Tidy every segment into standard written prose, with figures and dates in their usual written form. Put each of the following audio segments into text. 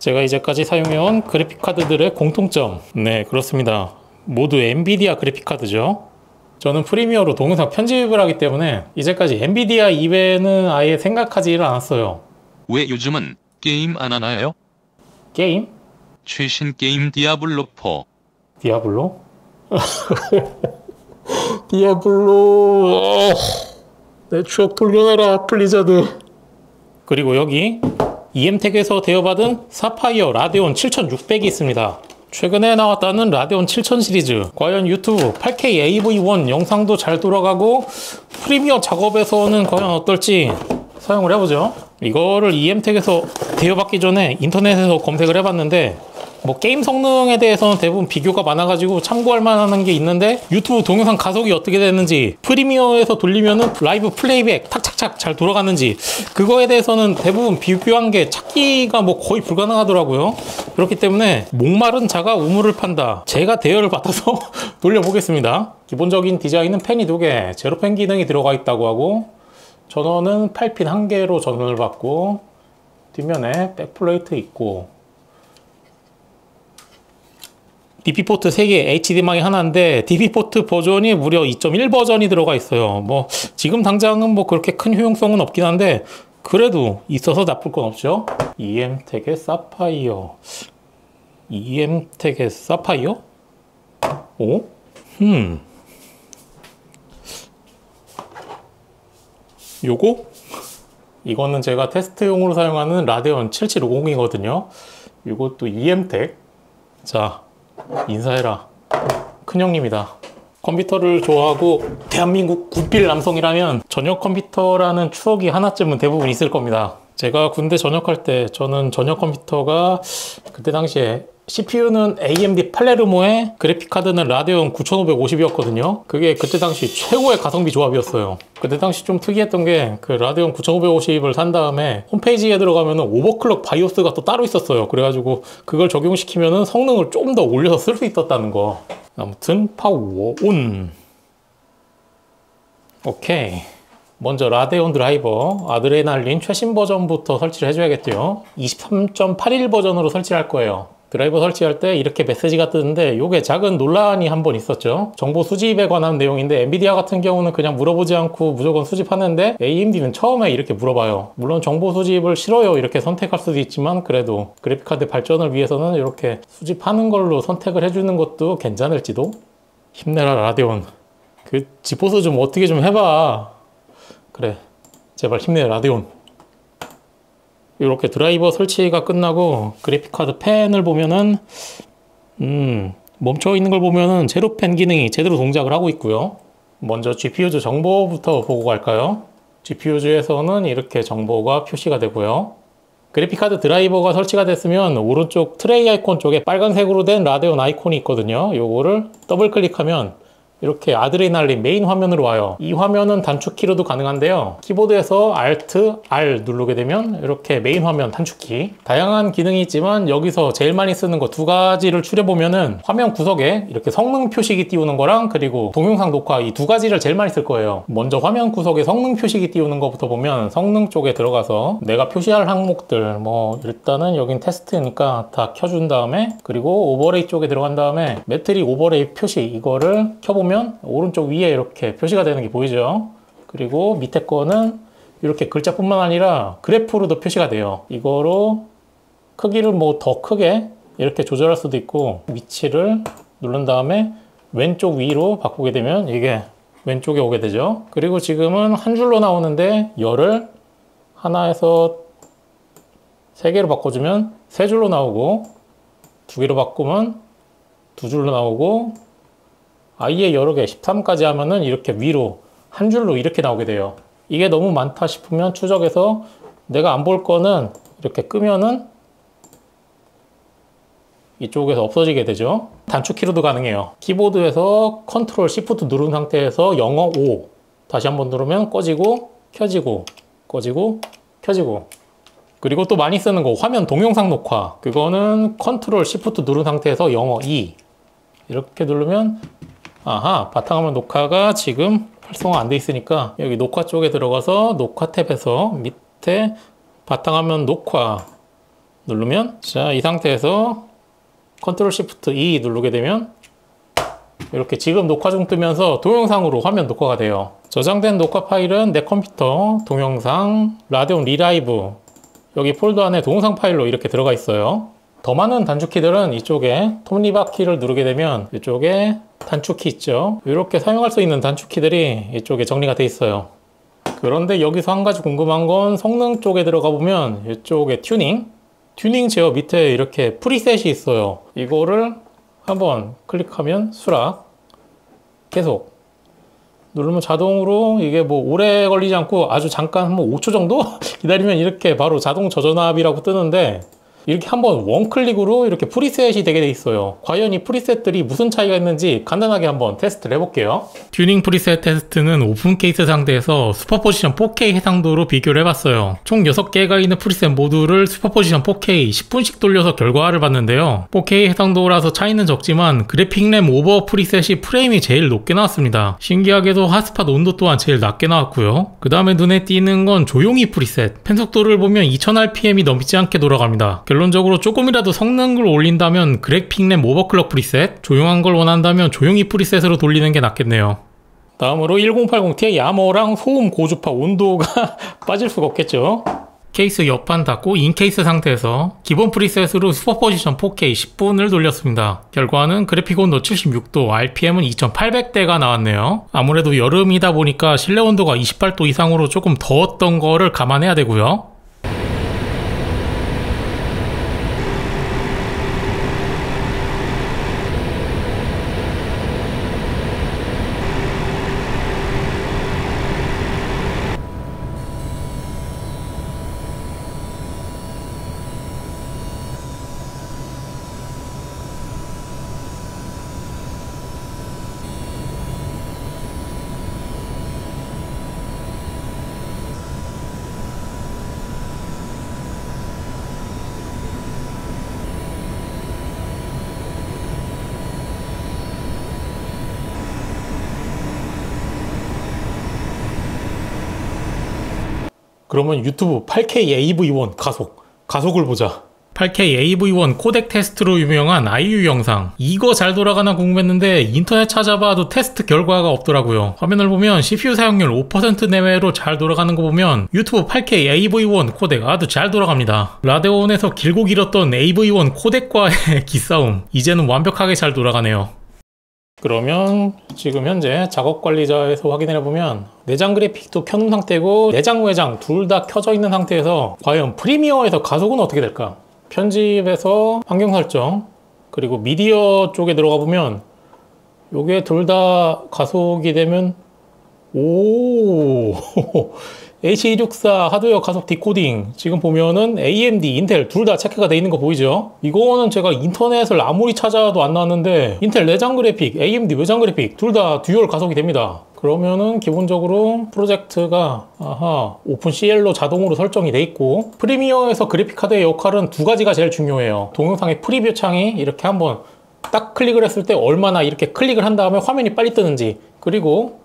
제가 이제까지 사용해온 그래픽카드들의 공통점. 네, 그렇습니다. 모두 엔비디아 그래픽카드죠. 저는 프리미어로 동영상 편집을 하기 때문에 이제까지 엔비디아 이외에는 아예 생각하지를 않았어요. 왜 요즘은 게임 안 하나요? 게임? 최신 게임 디아블로4. 디아블로? 디아블로. 내 추억 돌려놔라, 블리자드. 그리고 여기 EM텍에서 대여받은 사파이어 라데온 7600이 있습니다. 최근에 나왔다는 라데온 7000 시리즈. 과연 유튜브 8K AV1 영상도 잘 돌아가고 프리미어 작업에서는 과연 어떨지 사용을 해보죠. 이거를 EM텍에서 대여받기 전에 인터넷에서 검색을 해봤는데 뭐 게임 성능에 대해서는 대부분 비교가 많아가지고 참고할 만한 게 있는데 유튜브 동영상 가속이 어떻게 되는지, 프리미어에서 돌리면은 라이브 플레이백 탁착착 잘 돌아가는지, 그거에 대해서는 대부분 비교한 게 찾기가 뭐 거의 불가능하더라고요. 그렇기 때문에 목마른 자가 우물을 판다. 제가 대여를 받아서 돌려보겠습니다. 기본적인 디자인은 펜이 2개, 제로펜 기능이 들어가 있다고 하고, 전원은 8핀 1개로 전원을 받고, 뒷면에 백플레이트 있고, DP포트 3개, HDMI 하나인데 DP포트 버전이 무려 2.1 버전이 들어가 있어요. 뭐 지금 당장은 뭐 그렇게 큰 효용성은 없긴 한데 그래도 있어서 나쁠 건 없죠. EM텍의 사파이어. EM텍의 사파이어? 오? 요거? 이거는 제가 테스트용으로 사용하는 라데온 7750이거든요. 이것도 EM텍. 자, 인사해라. 큰형님이다. 컴퓨터를 좋아하고 대한민국 국빌 남성이라면 전역 컴퓨터라는 추억이 하나쯤은 대부분 있을 겁니다. 제가 군대 전역할 때 저는 전역 컴퓨터가 그때 당시에 CPU는 AMD 팔레르모에 그래픽카드는 라데온 9550이었거든요. 그게 그때 당시 최고의 가성비 조합이었어요. 그때 당시 좀 특이했던 게 그 라데온 9550을 산 다음에 홈페이지에 들어가면 오버클럭 바이오스가 또 따로 있었어요. 그래가지고 그걸 적용시키면 성능을 좀 더 올려서 쓸 수 있었다는 거. 아무튼 파워 온. 오케이. 먼저 라데온 드라이버 아드레날린 최신 버전부터 설치를 해줘야겠죠. 23.81 버전으로 설치를 할 거예요. 드라이버 설치할 때 이렇게 메시지가 뜨는데 이게 작은 논란이 한 번 있었죠. 정보 수집에 관한 내용인데 엔비디아 같은 경우는 그냥 물어보지 않고 무조건 수집하는데 AMD는 처음에 이렇게 물어봐요. 물론 정보 수집을 싫어요 이렇게 선택할 수도 있지만 그래도 그래픽카드 발전을 위해서는 이렇게 수집하는 걸로 선택을 해주는 것도 괜찮을지도. 힘내라 라데온. 그 지포스 좀 어떻게 좀 해봐. 그래 제발 힘내라 라데온. 이렇게 드라이버 설치가 끝나고 그래픽카드 펜을 보면은 멈춰 있는 걸 보면은 제로펜 기능이 제대로 동작을 하고 있고요. 먼저 GPU주 정보부터 보고 갈까요? GPU주에서는 이렇게 정보가 표시가 되고요. 그래픽카드 드라이버가 설치가 됐으면 오른쪽 트레이 아이콘 쪽에 빨간색으로 된 라데온 아이콘이 있거든요. 요거를 더블 클릭하면 이렇게 아드레날린 메인 화면으로 와요. 이 화면은 단축키로도 가능한데요. 키보드에서 Alt, R 누르게 되면 이렇게 메인 화면 단축키. 다양한 기능이 있지만 여기서 제일 많이 쓰는 거 2가지를 추려보면은 화면 구석에 이렇게 성능 표시기 띄우는 거랑 그리고 동영상 녹화 이 2가지를 제일 많이 쓸 거예요. 먼저 화면 구석에 성능 표시기 띄우는 것부터 보면 성능 쪽에 들어가서 내가 표시할 항목들 뭐 일단은 여긴 테스트니까 다 켜준 다음에 그리고 오버레이 쪽에 들어간 다음에 매트릭 오버레이 표시 이거를 켜보면 오른쪽 위에 이렇게 표시가 되는 게 보이죠. 그리고 밑에 거는 이렇게 글자뿐만 아니라 그래프로도 표시가 돼요. 이거로 크기를 뭐 더 크게 이렇게 조절할 수도 있고 위치를 누른 다음에 왼쪽 위로 바꾸게 되면 이게 왼쪽에 오게 되죠. 그리고 지금은 한 줄로 나오는데 열을 하나에서 3개로 바꿔주면 3줄로 나오고 2개로 바꾸면 2줄로 나오고 아예 여러 개 13까지 하면은 이렇게 위로 한 줄로 이렇게 나오게 돼요. 이게 너무 많다 싶으면 추적해서 내가 안 볼 거는 이렇게 끄면은 이쪽에서 없어지게 되죠. 단축키로도 가능해요. 키보드에서 컨트롤 시프트 누른 상태에서 영어 5 다시 한번 누르면 꺼지고 켜지고 꺼지고 켜지고. 그리고 또 많이 쓰는 거 화면 동영상 녹화, 그거는 컨트롤 시프트 누른 상태에서 영어 2 이렇게 누르면 아하, 바탕화면 녹화가 지금 활성화 안 돼 있으니까 여기 녹화 쪽에 들어가서 녹화 탭에서 밑에 바탕화면 녹화 누르면, 자, 이 상태에서 컨트롤 시프트 E 누르게 되면 이렇게 지금 녹화 중 뜨면서 동영상으로 화면 녹화가 돼요. 저장된 녹화 파일은 내 컴퓨터, 동영상, 라데온 리라이브, 여기 폴더 안에 동영상 파일로 이렇게 들어가 있어요. 더 많은 단축키들은 이쪽에 톱니바퀴 키를 누르게 되면 이쪽에 단축키 있죠. 이렇게 사용할 수 있는 단축키들이 이쪽에 정리가 돼 있어요. 그런데 여기서 한 가지 궁금한 건 성능 쪽에 들어가 보면 이쪽에 튜닝 제어 밑에 이렇게 프리셋이 있어요. 이거를 한번 클릭하면 수락 계속 누르면 자동으로 이게 뭐 오래 걸리지 않고 아주 잠깐 한 5초 정도 기다리면 이렇게 바로 자동 저전압이라고 뜨는데, 이렇게 한번 원클릭으로 이렇게 프리셋이 되게 돼 있어요. 과연 이 프리셋들이 무슨 차이가 있는지 간단하게 한번 테스트를 해볼게요. 튜닝 프리셋 테스트는 오픈 케이스 상대에서 슈퍼포지션 4K 해상도로 비교를 해봤어요. 총 6개가 있는 프리셋 모두를 슈퍼포지션 4K 10분씩 돌려서 결과를 봤는데요. 4K 해상도라서 차이는 적지만 그래픽 램 오버 프리셋이 프레임이 제일 높게 나왔습니다. 신기하게도 핫스팟 온도 또한 제일 낮게 나왔고요. 그 다음에 눈에 띄는 건 조용히 프리셋. 펜 속도를 보면 2000rpm이 넘지 않게 돌아갑니다. 결론적으로 조금이라도 성능을 올린다면 그래픽 램 오버클럭 프리셋, 조용한 걸 원한다면 조용히 프리셋으로 돌리는 게 낫겠네요. 다음으로 1080 Ti 아머랑 소음 고주파 온도가 빠질 수가 없겠죠. 케이스 옆판 닫고 인케이스 상태에서 기본 프리셋으로 슈퍼포지션 4K 10분을 돌렸습니다. 결과는 그래픽 온도 76도, RPM은 2800대가 나왔네요. 아무래도 여름이다 보니까 실내 온도가 28도 이상으로 조금 더웠던 거를 감안해야 되고요. 그러면 유튜브 8K AV1 가속을 보자. 8K AV1 코덱 테스트로 유명한 아이유 영상, 이거 잘 돌아가나 궁금했는데 인터넷 찾아봐도 테스트 결과가 없더라고요. 화면을 보면 CPU 사용률 5% 내외로 잘 돌아가는 거 보면 유튜브 8K AV1 코덱 아주 잘 돌아갑니다. 라데온에서 길고 길었던 AV1 코덱과의 기싸움, 이제는 완벽하게 잘 돌아가네요. 그러면 지금 현재 작업 관리자에서 확인해 보면 내장 그래픽도 켜놓은 상태고 내장 외장 둘 다 켜져 있는 상태에서 과연 프리미어에서 가속은 어떻게 될까? 편집에서 환경 설정, 그리고 미디어 쪽에 들어가 보면 요게 둘 다 가속이 되면 H264 하드웨어 가속 디코딩, 지금 보면은 AMD, 인텔 둘 다 체크가 되어 있는 거 보이죠? 이거는 제가 인터넷을 아무리 찾아도 안 나왔는데 인텔 내장 그래픽, AMD 외장 그래픽 둘 다 듀얼 가속이 됩니다. 그러면은 기본적으로 프로젝트가 오픈CL로 자동으로 설정이 돼 있고, 프리미어에서 그래픽카드의 역할은 두 가지가 제일 중요해요. 동영상의 프리뷰 창이 이렇게 한번 딱 클릭을 했을 때 얼마나 이렇게 클릭을 한 다음에 화면이 빨리 뜨는지, 그리고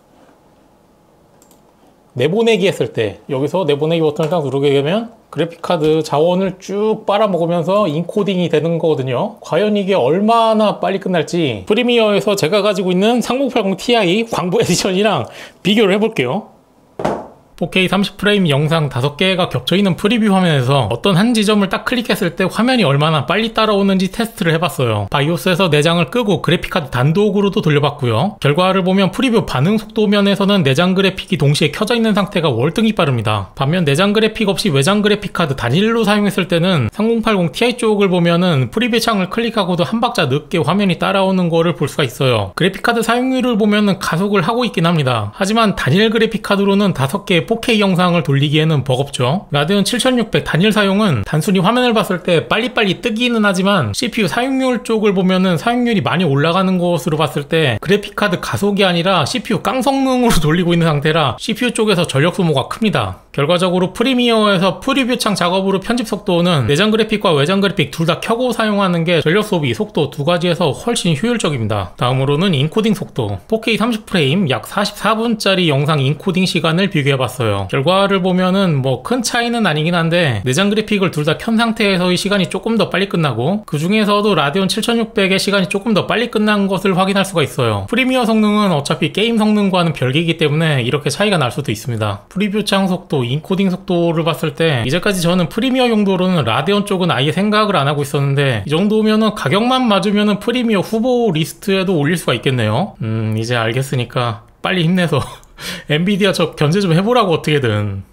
내보내기 했을 때 여기서 내보내기 버튼을 딱 누르게 되면 그래픽카드 자원을 쭉 빨아먹으면서 인코딩이 되는 거거든요. 과연 이게 얼마나 빨리 끝날지 프리미어에서 제가 가지고 있는 3080 Ti 광부 에디션이랑 비교를 해볼게요. 4K 30프레임 영상 5개가 겹쳐있는 프리뷰 화면에서 어떤 한 지점을 딱 클릭했을 때 화면이 얼마나 빨리 따라오는지 테스트를 해봤어요. 바이오스에서 내장을 끄고 그래픽카드 단독으로도 돌려봤고요. 결과를 보면 프리뷰 반응 속도 면에서는 내장 그래픽이 동시에 켜져 있는 상태가 월등히 빠릅니다. 반면 내장 그래픽 없이 외장 그래픽카드 단일로 사용했을 때는 3080 Ti 쪽을 보면은 프리뷰 창을 클릭하고도 한 박자 늦게 화면이 따라오는 거를 볼 수가 있어요. 그래픽카드 사용률을 보면은 가속을 하고 있긴 합니다. 하지만 단일 그래픽카드로는 5개의 4K 영상을 돌리기에는 버겁죠. 라데온 7600 단일 사용은 단순히 화면을 봤을 때 빨리빨리 뜨기는 하지만 CPU 사용률 쪽을 보면은 사용률이 많이 올라가는 것으로 봤을 때 그래픽카드 가속이 아니라 CPU 깡 성능으로 돌리고 있는 상태라 CPU 쪽에서 전력 소모가 큽니다. 결과적으로 프리미어에서 프리뷰 창 작업으로 편집 속도는 내장 그래픽과 외장 그래픽 둘 다 켜고 사용하는 게 전력 소비, 속도 두 가지에서 훨씬 효율적입니다. 다음으로는 인코딩 속도. 4K 30프레임 약 44분짜리 영상 인코딩 시간을 비교해봤어요. 결과를 보면은 뭐 큰 차이는 아니긴 한데 내장 그래픽을 둘 다 켠 상태에서의 시간이 조금 더 빨리 끝나고 그 중에서도 라데온 7600의 시간이 조금 더 빨리 끝난 것을 확인할 수가 있어요. 프리미어 성능은 어차피 게임 성능과는 별개이기 때문에 이렇게 차이가 날 수도 있습니다. 프리뷰 창 속도, 인코딩 속도를 봤을 때 이제까지 저는 프리미어 용도로는 라데온 쪽은 아예 생각을 안 하고 있었는데 이 정도면은 가격만 맞으면은 프리미어 후보 리스트에도 올릴 수가 있겠네요. 이제 알겠으니까 빨리 힘내서 엔비디아 저 견제 좀 해보라고 어떻게든.